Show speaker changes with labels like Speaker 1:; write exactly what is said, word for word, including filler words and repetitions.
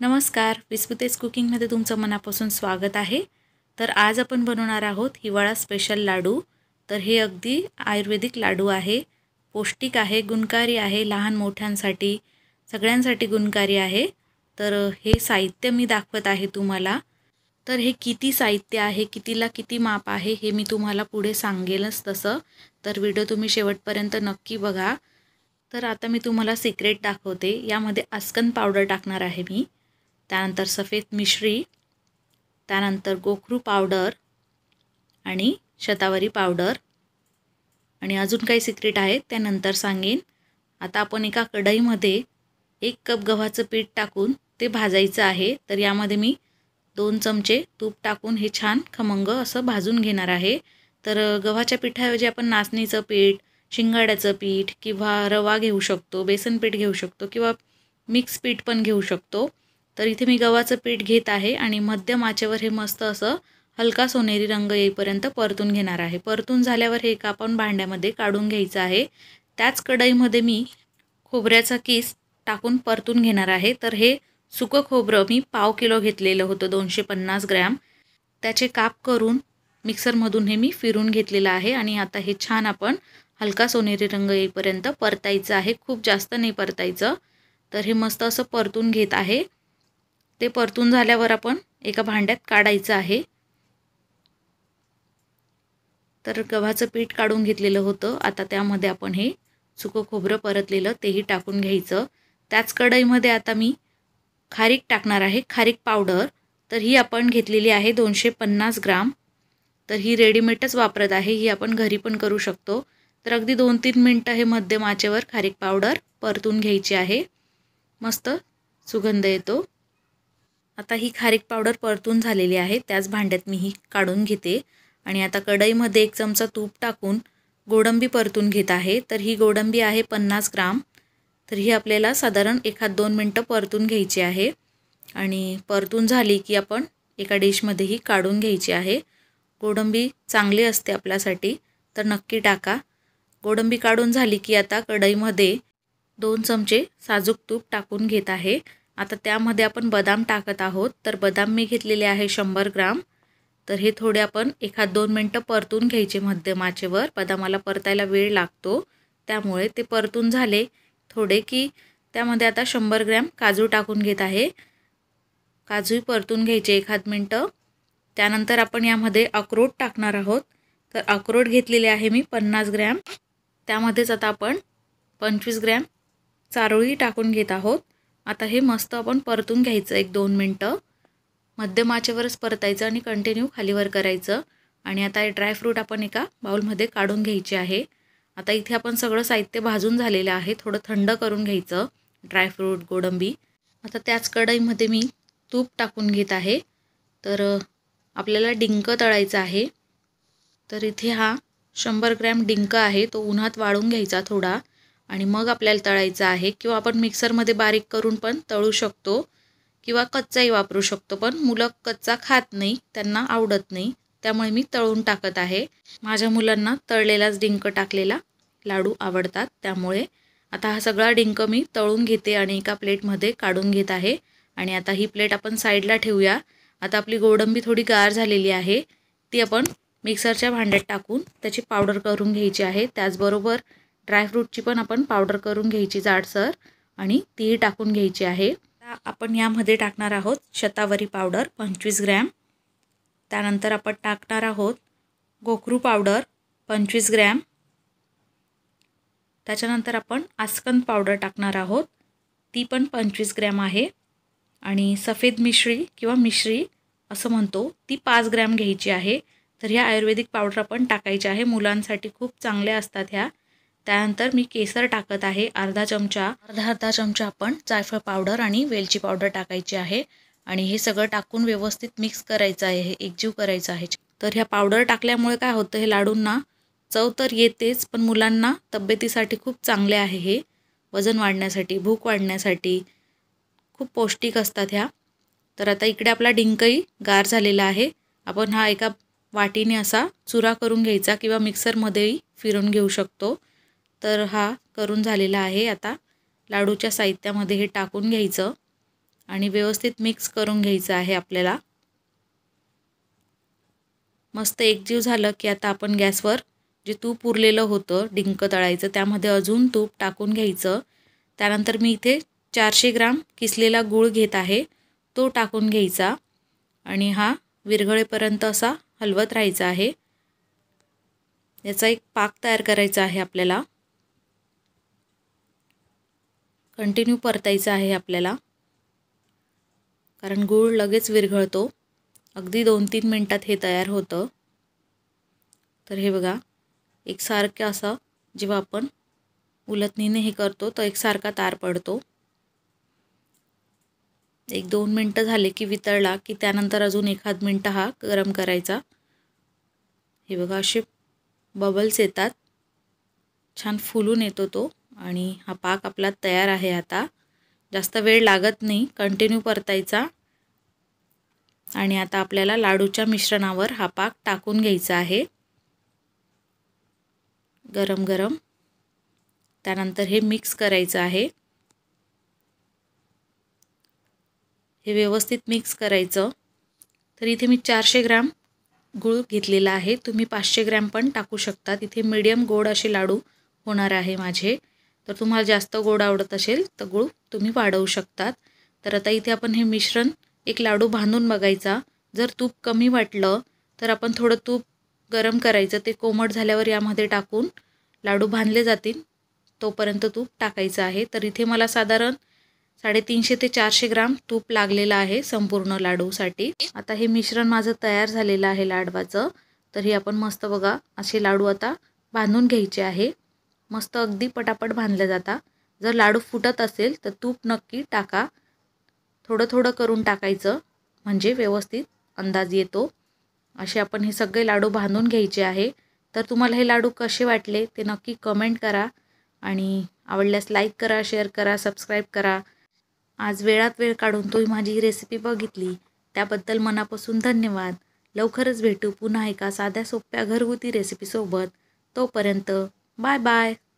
Speaker 1: नमस्कार, विस्पुतेज कुकिंगमध्ये तुमचं मनापासून स्वागत आहे। तर आज आपण बनवणार आहोत हिवाळा स्पेशल लाडू। तर हे अगदी आयुर्वेदिक लाडू आहे, पौष्टिक आहे, गुणकारी आहे, लहान मोठ्यांसाठी सगळ्यांसाठी गुणकारी आहे। तर हे साहित्य मी दाखवत आहे तुम्हाला। तर हे किती साहित्य आहे, कितीला किती माप आहे हे मी तुम्हाला पुढे सांगेलच तसं। तर व्हिडिओ तुम्ही शेवटपर्यंत नक्की बघा। तर आता मी तुम्हाला सिक्रेट दाखवते। यामध्ये अस्कन पावडर टाकणार आहे मी, त्यानंतर सफेद मिश्री, त्यानंतर गोखरू पावडर आणि शतावरी पावडर आणि अजून काही सिक्रेट आहे ते नंतर सांगेन। आता आपण एका कढईमध्ये एक कप गव्हाचं पीठ टाकून ते भाजायचं आहे। तर यामध्ये मी दोन चमचे तूप टाकून हे छान खमंग असं भाजून घेणार आहे। तर गव्हाच्या पिठाऐवजी आपण नाचणीचं पीठ, शिंगाड्याचं पीठ किंवा रवा घेऊ शकतो, बेसन पीठ घेऊ शकतो किंवा मिक्स पीठ पण घेऊ शकतो। तर इथे मी गव्हाचं पीठ घेत आहे आणि मध्यम आचेवर हे मस्त असं हलका सोनेरी रंग येईपर्यंत परतून घेणार आहे। परतून झाल्यावर हे एका आपण भांड्यामध्ये काढून घ्यायचं आहे। त्याच कढईमध्ये मी खोबऱ्याचा किस टाकून परतून घेणार आहे। तर हे सुकं खोबरं मी पाव किलो घेतलेलं होतं, दोनशे पन्नास ग्रॅम। त्याचे काप करून मिक्सरमधून हे मी फिरून घेतलेलं आहे आणि आता हे छान आपण हलका सोनेरी रंग येईपर्यंत परतायचं आहे, खूप जास्त नाही परतायचं। तर हे मस्त असं परतून घेत आहे। ते परतून झाल्यावर आपण एका भांड्यात काढायचं आहे। तर गव्हाचं पीठ काढून घेतलेलं होतं, आता त्यामध्ये आपण हे सुकं खोबरं परतलेलं तेही टाकून घ्यायचं। त्याच कढईमध्ये आता मी खारीक टाकणार आहे, खारीक पावडर। तर ही आपण घेतलेली आहे दोनशे पन्नास ग्राम। तर ही रेडीमेडच वापरत आहे, ही आपण घरी पण करू शकतो। तर अगदी दोन तीन मिनटं हे मध्यम आचेवर खारीक पावडर परतून घ्यायची आहे, मस्त सुगंध येतो। आता ही खारीक पावडर परतून झालेली आहे, त्याच भांड्यात मी ही काढून घेते आणि आता कढईमध्ये एक चमचा तूप टाकून गोडंबी परतून घेत आहे। तर ही गोडंबी आहे पन्नास ग्राम। तर ही आपल्याला साधारण एखाद दोन मिनटं परतून घ्यायची आहे आणि परतून झाली की आपण एका डिशमध्ये ही काढून घ्यायची आहे। गोडंबी चांगली असते आपल्यासाठी, तर नक्की टाका। गोडंबी काढून झाली की आता कढईमध्ये दोन चमचे साजूक तूप टाकून घेत आहे। आता त्यामध्ये आपण बदाम टाकत आहोत। तर बदाम मी घेतलेले आहे शंभर ग्राम। तर हे थोडे आपण एखाद दोन मिनटं परतून घ्यायचे मध्यम आचेवर, बदामाला परतायला वेळ लागतो, त्यामुळे ते परतून झाले थोडे की त्यामध्ये आता शंभर ग्रॅम काजू टाकून घेत आहे। काजूही परतून घ्यायचे एखाद मिनटं। त्यानंतर आपण यामध्ये अक्रोड टाकणार आहोत। तर अक्रोड घेतलेले आहे मी पन्नास ग्रॅम। त्यामध्येच आता आपण पंचवीस ग्रॅम चारोळी टाकून घेत आहोत। आता हे मस्त आपण परतून घ्यायचं एक दोन मिनटं, मध्यम आचेवरच परतायचं आणि कंटिन्यू खालीवर करायचं। आणि आता हे ड्रायफ्रूट आपण एका बाउलमध्ये काढून घ्यायचे आहे। आता इथे आपण सगळं साहित्य भाजून झालेलं आहे, थोडं थंड करून घ्यायचं ड्रायफ्रूट, गोडंबी। आता त्याच कढईमध्ये मी तूप टाकून घेत आहे। तर आपल्याला डिंक तळायचा आहे। तर इथे हा शंभर ग्रॅम डिंक आहे, तो उन्हात वाळून घ्यायचा थोडा आणि मग आपल्याला तळायचा आहे। किंवा आपण मिक्सरमध्ये बारीक करून पण तळू शकतो किंवा कच्चाही वापरू शकतो, पण मुलं कच्चा खात नाही, त्यांना आवडत नाही, त्यामुळे मी तळून टाकत आहे। माझ्या मुलांना तळलेलाच डिंक टाकलेला लाडू आवडतात, त्यामुळे आता हा सगळा डिंक मी तळून घेते आणि एका प्लेटमध्ये काढून घेत आहे। आणि आता ही प्लेट आपण साईडला ठेवूया। आता आपली गोडंबी थोडी गार झालेली आहे, ती आपण मिक्सरच्या भांड्यात टाकून त्याची पावडर करून घ्यायची आहे। त्याचबरोबर ड्रायफ्रूटची पण आपण पावडर करून घ्यायची जाडसर आणि तीही टाकून घ्यायची आहे। आपण यामध्ये टाकणार आहोत शतावरी पावडर पंचवीस ग्रॅम। त्यानंतर आपण टाकणार आहोत गोखरू पावडर पंचवीस ग्रॅम। त्याच्यानंतर आपण अस्कन पावडर टाकणार आहोत, ती पण पंचवीस ग्रॅम आहे। आणि सफेद मिश्री किंवा मिश्री असं म्हणतो, ती पाच ग्रॅम घ्यायची आहे। तर ह्या आयुर्वेदिक पावडर आपण टाकायच्या आहे, मुलांसाठी खूप चांगल्या असतात ह्या। त्यानंतर मी केसर टाकत आहे अर्धा चमचा, अर्धा अर्धा चमचा आपण जायफळ पावडर आणि वेलची पावडर टाकायची आहे आणि हे सगळं टाकून व्यवस्थित मिक्स करायचं आहे, हे एकजीव करायचं आहे। तर ह्या पावडर टाकल्यामुळे काय होतं, हे लाडूंना चव तर येतेच, पण मुलांना तब्येतीसाठी खूप चांगले आहे हे, वजन वाढण्यासाठी, भूक वाढण्यासाठी खूप पौष्टिक असतात ह्या। तर आता इकडे आपला डिंकही गार झालेला आहे। आपण हा एका वाटीने असा चुरा करून घ्यायचा किंवा मिक्सरमध्येही फिरून घेऊ शकतो। तर हा करून झालेला आहे। आता लाडूच्या साहित्यामध्ये हे टाकून घ्यायचं आणि व्यवस्थित मिक्स करून घ्यायचं आहे आपल्याला। मस्त एकजीव झालं की आता आपण गॅसवर जे तूप उरलेलं होतं डिंक तळायचं त्यामध्ये अजून तूप टाकून घ्यायचं। त्यानंतर मी इथे चारशे ग्राम किसलेला गूळ घेत आहे, तो टाकून घ्यायचा आणि हा विरघळेपर्यंत असा हलवत राहायचा आहे। याचा एक पाक तयार करायचा आहे आपल्याला, कंटिन्यू परतायचा आहे आपल्याला, कारण गूळ लगेच विरघळतो। अगदी दोन तीन मिनिटात हे तयार होतं। तर हे बघा एकसारखं असं जेव्हा आपण उलटणीने हे करतो तर एकसारखा तार पडतो। एक दोन मिनटं झाले की वितळला की त्यानंतर अजून एखाद मिनटं हा गरम करायचा। हे बघा असे बबल्स येतात, छान फुलून येतो तो आणि हा पाक आपला तयार आहे। आता जास्त वेळ लागत नाही, कंटिन्यू परतायचा आणि आता आपल्याला लाडूच्या मिश्रणावर हा पाक टाकून घ्यायचा आहे गरम गरम। त्यानंतर हे मिक्स करायचं आहे, हे व्यवस्थित मिक्स करायचं। तर इथे मी चारशे ग्राम गूळ घेतलेला आहे, तुम्ही पाचशे ग्रॅम पण टाकू शकता। इथे मीडियम गोड असे लाडू होणार आहे माझे, तर तुम्हाला जास्त गोड आवडत असेल तर गूळ तुम्ही वाढवू शकतात। तर आता इथे आपण हे मिश्रण एक लाडू बांधून बघायचा, जर तूप कमी वाटलं तर आपण थोडं तूप गरम करायचं, ते कोमट झाल्यावर यामध्ये टाकून लाडू बांधले जातील तोपर्यंत तूप टाकायचं आहे। तर इथे मला साधारण साडेतीनशे ते चारशे ग्राम तूप लागलेलं आहे संपूर्ण लाडूसाठी। आता हे मिश्रण माझं तयार झालेलं आहे लाडवाचं, तर हे आपण मस्त बघा असे लाडू आता बांधून घ्यायचे आहे। मस्त अगदी पटापट बांधले जातात। जर लाडू फुटत असेल तर तूप नक्की टाका, थोडं थोडं करून टाकायचं म्हणजे व्यवस्थित अंदाज येतो। असे आपण हे सगळे लाडू बांधून घ्यायचे आहे। तर तुम्हाला हे लाडू कसे वाटले ते नक्की कमेंट करा आणि आवडल्यास लाईक करा, शेअर करा, सबस्क्राईब करा। आज वेळात वेळ काढून तुम्ही माझी रेसिपी बघितली त्याबद्दल मनापासून धन्यवाद। लवकरच भेटू पुन्हा एका साध्या सोप्या घरगुती रेसिपीसोबत। तोपर्यंत बाय बाय।